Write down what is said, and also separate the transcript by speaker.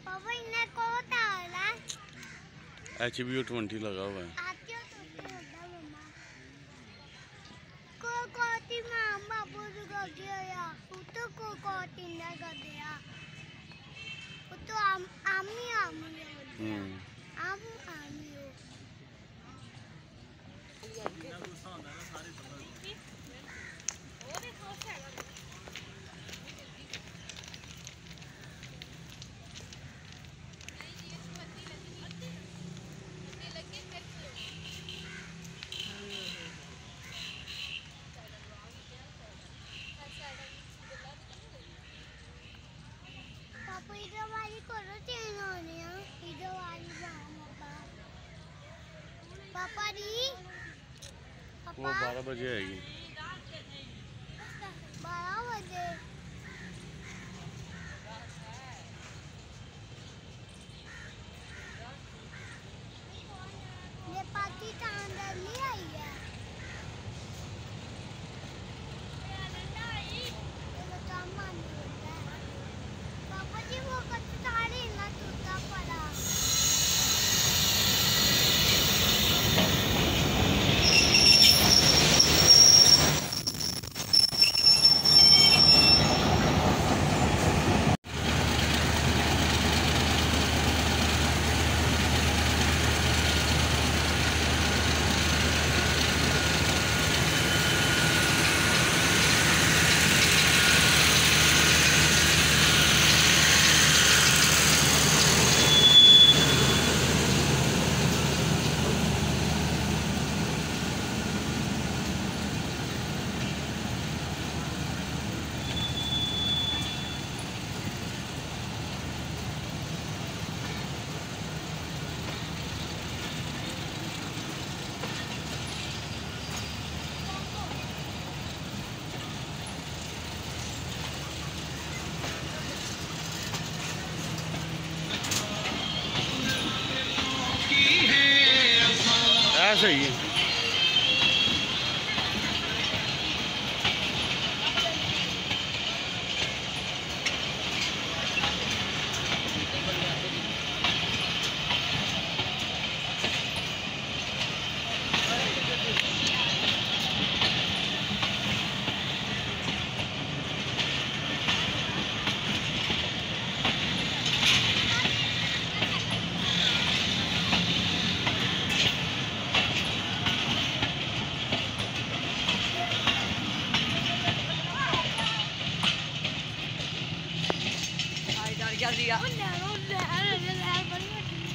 Speaker 1: पापा इन्हें को ताला
Speaker 2: HBU20 लगा हुआ है।
Speaker 1: कोटी मां बाबू को गया तो कोटी ना गया तो आमी पापा इधर वाली करो चेंज होने इधर वाली पापा री
Speaker 2: वो 12 बजे आएगी।
Speaker 1: 12 बजे ये पार्टी अंदर नहीं आई है। पापा जी वो कचौड़ी ना टूटा पड़ा।
Speaker 2: ऐसा ही है।
Speaker 3: क्या